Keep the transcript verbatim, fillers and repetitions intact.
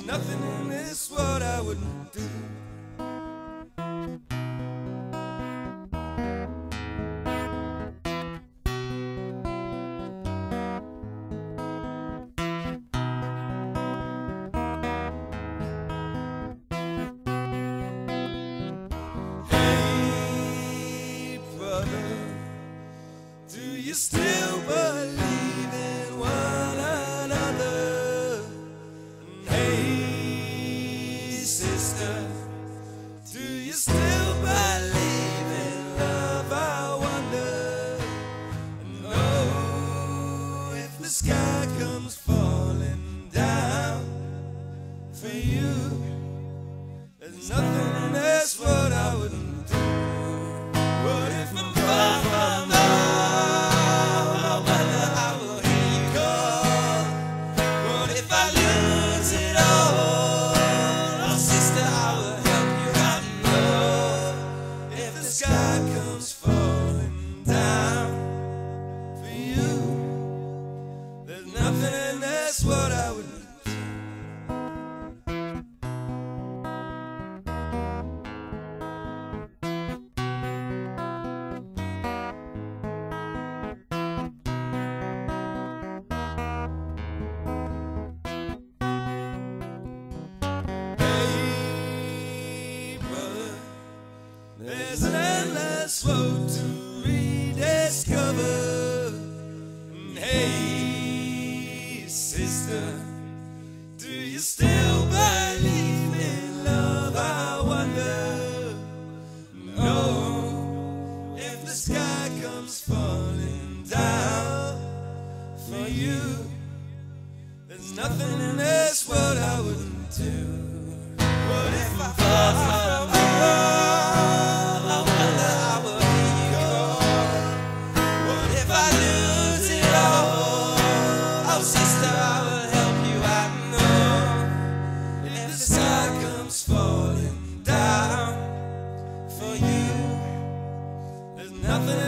nothing in this world I wouldn't do. Hey, brother, do you still believe in one another? Hey, sister, do you still believe in love? I wonder. No, if the sky comes falling down for you, there's nothing in this world I wouldn't do. But if I'm far from home, I wonder I will hear you call. What if I lose it all? Oh, sister, I will help you out. No, if the sky comes falling down for you, there's nothing in this world I wouldn't do. There's an endless road to rediscover. Hey, sister, do you still believe in love? I wonder. No, if the sky comes falling down for you, there's nothing in this world I wouldn't do. What if I fall from home? Falling down for you, there's nothing